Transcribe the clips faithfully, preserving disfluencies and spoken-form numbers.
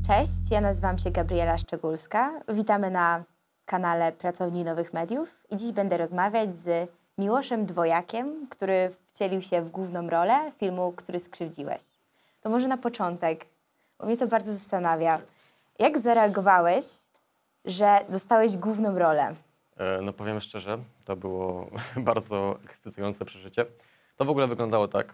Cześć, ja nazywam się Gabriela Szczególska. Witamy na kanale Pracowni Nowych Mediów i dziś będę rozmawiać z Miłoszem Dwojakiem, który wcielił się w główną rolę filmu Który skrzywdziłeś. To może na początek, bo mnie to bardzo zastanawia. Jak zareagowałeś, że dostałeś główną rolę? No powiem szczerze, to było bardzo ekscytujące przeżycie. To w ogóle wyglądało tak,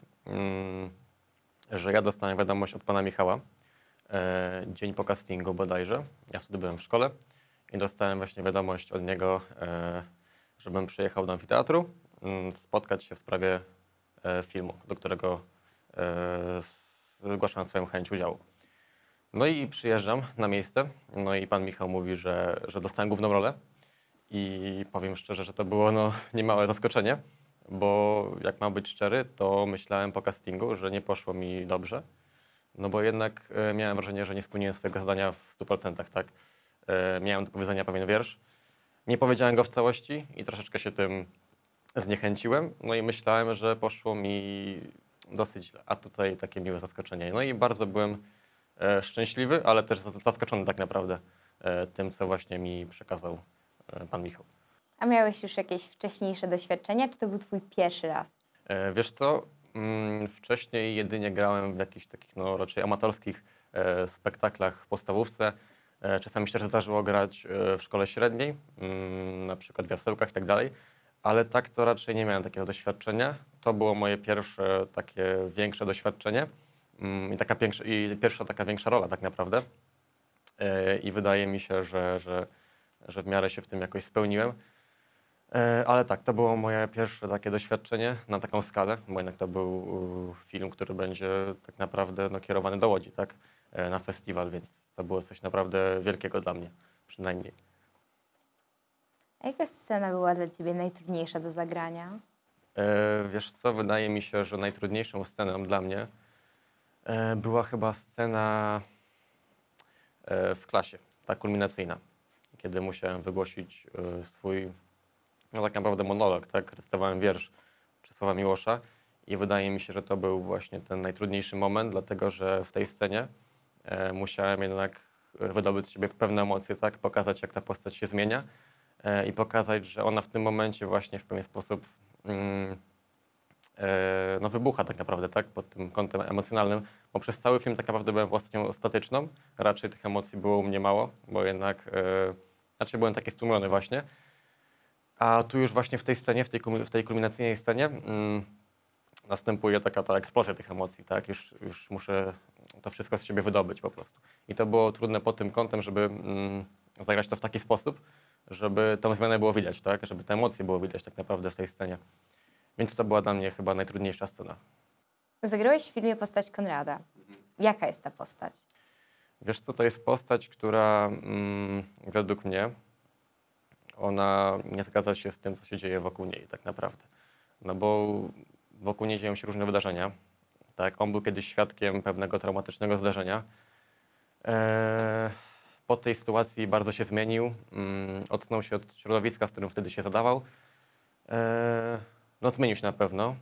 że ja dostałem wiadomość od pana Michała, dzień po castingu bodajże. Ja wtedy byłem w szkole i dostałem właśnie wiadomość od niego, żebym przyjechał do amfiteatru, spotkać się w sprawie filmu, do którego zgłaszałem swoją chęć udziału. No i przyjeżdżam na miejsce, no i pan Michał mówi, że, że dostałem główną rolę. I powiem szczerze, że to było no, niemałe zaskoczenie, bo jak mam być szczery, to myślałem po castingu, że nie poszło mi dobrze, no bo jednak e, miałem wrażenie, że nie spełniłem swojego zadania w stu procentach, tak? E, miałem do powiedzenia pewien wiersz, nie powiedziałem go w całości i troszeczkę się tym zniechęciłem, no i myślałem, że poszło mi dosyć źle, a tutaj takie miłe zaskoczenie. No i bardzo byłem e, szczęśliwy, ale też zaskoczony tak naprawdę e, tym, co właśnie mi przekazał pan Michał. A miałeś już jakieś wcześniejsze doświadczenia, czy to był twój pierwszy raz? E, wiesz co, mm, wcześniej jedynie grałem w jakichś takich no, raczej amatorskich e, spektaklach w podstawówce. E, czasami się też zdarzyło grać e, w szkole średniej, mm, na przykład w jasełkach i tak dalej, ale tak to raczej nie miałem takiego doświadczenia. To było moje pierwsze takie większe doświadczenie mm, i, taka pierwsza, i pierwsza taka większa rola tak naprawdę. E, I wydaje mi się, że, że że w miarę się w tym jakoś spełniłem. E, ale tak, to było moje pierwsze takie doświadczenie na taką skalę, bo jednak to był film, który będzie tak naprawdę no, kierowany do Łodzi, tak? E, na festiwal, więc to było coś naprawdę wielkiego dla mnie, przynajmniej. A jaka scena była dla ciebie najtrudniejsza do zagrania? E, wiesz co, wydaje mi się, że najtrudniejszą sceną dla mnie e, była chyba scena e, w klasie, ta kulminacyjna, kiedy musiałem wygłosić y, swój, no tak naprawdę monolog, tak? Recytowałem wiersz Czesława Miłosza i wydaje mi się, że to był właśnie ten najtrudniejszy moment, dlatego że w tej scenie e, musiałem jednak wydobyć z siebie pewne emocje, tak? Pokazać, jak ta postać się zmienia e, i pokazać, że ona w tym momencie właśnie w pewien sposób mm, e, no wybucha tak naprawdę, tak? Pod tym kątem emocjonalnym, bo przez cały film tak naprawdę byłem postacią statyczną, raczej tych emocji było u mnie mało, bo jednak e, Znaczy byłem taki stłumiony właśnie, a tu już właśnie w tej scenie, w tej, w tej kulminacyjnej scenie mm, następuje taka ta eksplozja tych emocji, tak? Już, już muszę to wszystko z siebie wydobyć po prostu. I to było trudne pod tym kątem, żeby mm, zagrać to w taki sposób, żeby tą zmianę było widać, tak? Żeby te emocje było widać tak naprawdę w tej scenie. Więc to była dla mnie chyba najtrudniejsza scena. Zagrałeś w filmie postać Konrada. Jaka jest ta postać? Wiesz co, to jest postać, która mm, według mnie ona nie zgadza się z tym, co się dzieje wokół niej tak naprawdę. No bo wokół niej dzieją się różne wydarzenia. Tak? On był kiedyś świadkiem pewnego traumatycznego zdarzenia. Eee, po tej sytuacji bardzo się zmienił. Mm, odsunął się od środowiska, z którym wtedy się zadawał. Eee, no zmienił się na pewno.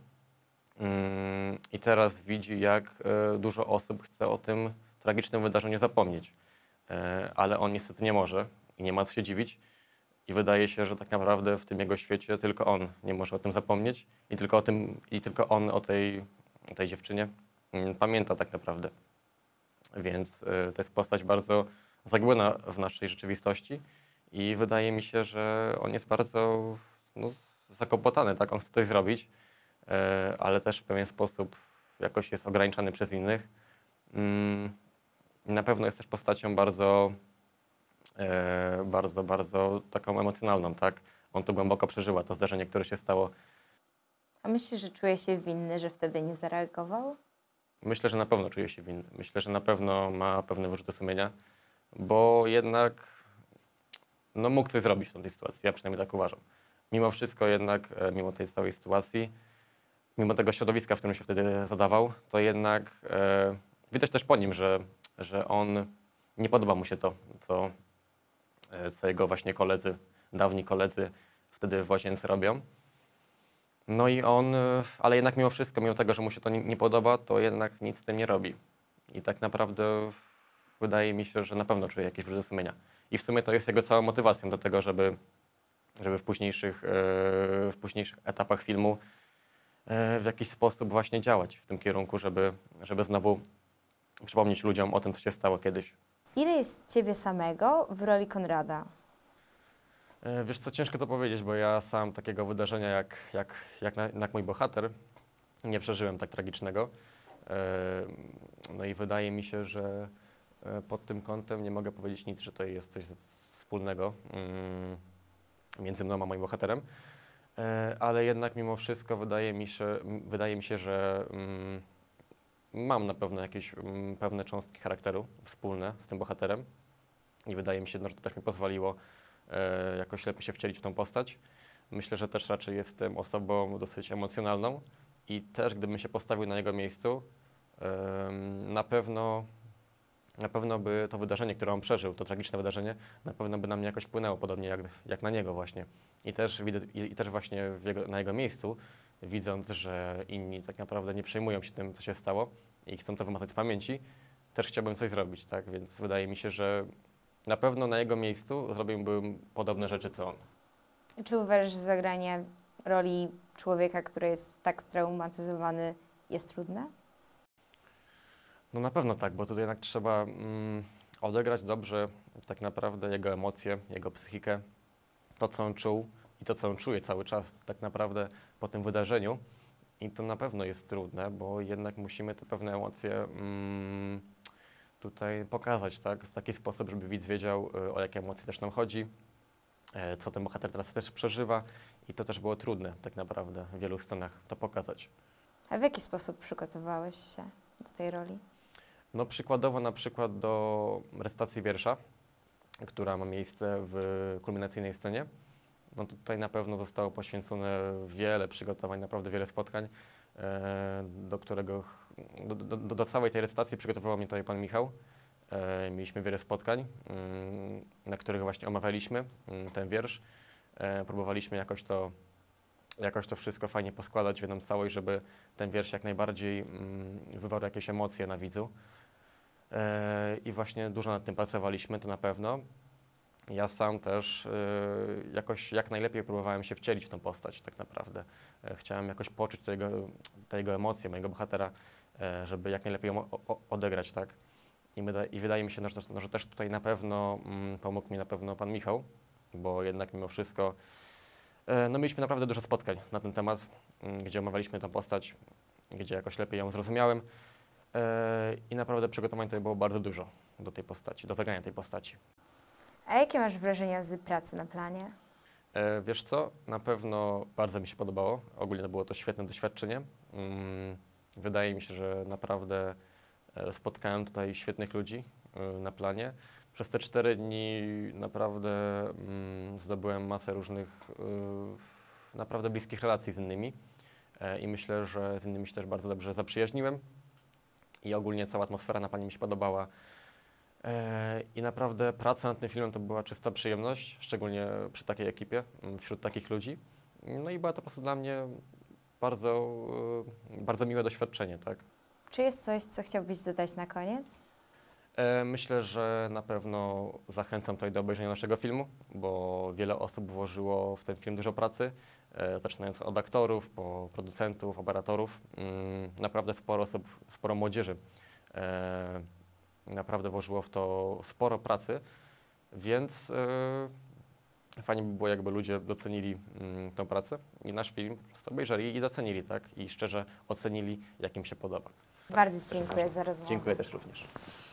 Mm, I teraz widzi, jak e, dużo osób chce o tym tragicznym wydarzeniu zapomnieć. E, ale on niestety nie może i nie ma co się dziwić. I wydaje się, że tak naprawdę w tym jego świecie tylko on nie może o tym zapomnieć i tylko, o tym, i tylko on o tej, o tej dziewczynie mm, pamięta tak naprawdę. Więc y, to jest postać bardzo zagłębiona w naszej rzeczywistości i wydaje mi się, że on jest bardzo no, zakłopotany, tak? On chce coś zrobić, y, ale też w pewien sposób jakoś jest ograniczany przez innych. Y, na pewno jest też postacią bardzo E, bardzo, bardzo taką emocjonalną, tak? On to głęboko przeżyła, to zdarzenie, które się stało. A myślisz, że czuje się winny, że wtedy nie zareagował? Myślę, że na pewno czuje się winny. Myślę, że na pewno ma pewne wyrzuty sumienia, bo jednak no, mógł coś zrobić w tej sytuacji, ja przynajmniej tak uważam. Mimo wszystko jednak, e, mimo tej całej sytuacji, mimo tego środowiska, w którym się wtedy zadawał, to jednak e, widać też po nim, że, że on nie podoba mu się to, co co jego właśnie koledzy, dawni koledzy wtedy w łazience robią. No i on, ale jednak mimo wszystko, mimo tego, że mu się to nie, nie podoba, to jednak nic z tym nie robi. I tak naprawdę wydaje mi się, że na pewno czuje jakieś wyrzuty sumienia. I w sumie to jest jego całą motywacją do tego, żeby, żeby w, późniejszych, w późniejszych etapach filmu w jakiś sposób właśnie działać w tym kierunku, żeby, żeby znowu przypomnieć ludziom o tym, co się stało kiedyś. Ile jest ciebie samego w roli Konrada? Wiesz co, ciężko to powiedzieć, bo ja sam takiego wydarzenia jak, jak, jak, na, jak mój bohater nie przeżyłem tak tragicznego. No i wydaje mi się, że pod tym kątem nie mogę powiedzieć nic, że to jest coś wspólnego między mną a moim bohaterem. Ale jednak mimo wszystko wydaje mi się, wydaje mi się, że mam na pewno jakieś pewne cząstki charakteru wspólne z tym bohaterem i wydaje mi się, że to też mi pozwoliło jakoś lepiej się wcielić w tą postać. Myślę, że też raczej jestem osobą dosyć emocjonalną i też gdybym się postawił na jego miejscu, na pewno, na pewno by to wydarzenie, które on przeżył, to tragiczne wydarzenie, na pewno by na mnie jakoś wpłynęło, podobnie jak, jak na niego właśnie. I też, i też właśnie w jego, na jego miejscu, widząc, że inni tak naprawdę nie przejmują się tym, co się stało i chcą to wymazać z pamięci, też chciałbym coś zrobić, tak? Więc wydaje mi się, że na pewno na jego miejscu zrobiłbym podobne rzeczy, co on. Czy uważasz, że zagranie roli człowieka, który jest tak straumatyzowany, jest trudne? No na pewno tak, bo tutaj jednak trzeba mm, odegrać dobrze tak naprawdę jego emocje, jego psychikę, to co on czuł i to co on czuje cały czas tak naprawdę po tym wydarzeniu. I to na pewno jest trudne, bo jednak musimy te pewne emocje mm, tutaj pokazać, tak, w taki sposób, żeby widz wiedział, o jakie emocje też nam chodzi, co ten bohater teraz też przeżywa i to też było trudne tak naprawdę w wielu scenach to pokazać. A w jaki sposób przygotowałeś się do tej roli? No przykładowo na przykład do recytacji wiersza, która ma miejsce w kulminacyjnej scenie. No tutaj na pewno zostało poświęcone wiele przygotowań, naprawdę wiele spotkań, do którego, do, do, do całej tej recytacji przygotowywał mnie tutaj pan Michał. Mieliśmy wiele spotkań, na których właśnie omawialiśmy ten wiersz. Próbowaliśmy jakoś to, jakoś to wszystko fajnie poskładać w jedną całość, żeby ten wiersz jak najbardziej wywarł jakieś emocje na widzu. I właśnie dużo nad tym pracowaliśmy, to na pewno. Ja sam też jakoś jak najlepiej próbowałem się wcielić w tę postać tak naprawdę. Chciałem jakoś poczuć te jego, te jego emocje, mojego bohatera, żeby jak najlepiej ją odegrać, tak? I, my, I wydaje mi się, że, że też tutaj na pewno mm, pomógł mi na pewno pan Michał, bo jednak mimo wszystko e, no mieliśmy naprawdę dużo spotkań na ten temat, m, gdzie omawialiśmy tę postać, gdzie jakoś lepiej ją zrozumiałem e, i naprawdę przygotowań tutaj było bardzo dużo do tej postaci, do zagrania tej postaci. A jakie masz wrażenia z pracy na planie? E, wiesz co, na pewno bardzo mi się podobało, ogólnie to było to świetne doświadczenie. Mm, wydaje mi się, że naprawdę spotkałem tutaj świetnych ludzi na planie. Przez te cztery dni naprawdę mm, zdobyłem masę różnych y, naprawdę bliskich relacji z innymi e, i myślę, że z innymi się też bardzo dobrze zaprzyjaźniłem i ogólnie cała atmosfera na planie mi się podobała e, i naprawdę praca nad tym filmem to była czysta przyjemność, szczególnie przy takiej ekipie, wśród takich ludzi. No i była to po prostu dla mnie bardzo, y, bardzo miłe doświadczenie, tak? Czy jest coś, co chciałbyś dodać na koniec? Myślę, że na pewno zachęcam tutaj do obejrzenia naszego filmu, bo wiele osób włożyło w ten film dużo pracy, zaczynając od aktorów, po producentów, operatorów. Naprawdę sporo osób, sporo młodzieży naprawdę włożyło w to sporo pracy, więc fajnie by było, jakby ludzie docenili tę pracę i nasz film po prostu obejrzeli i docenili, tak? I szczerze ocenili, jak im się podoba. Bardzo Ci dziękuję za rozmowę. Dziękuję też również.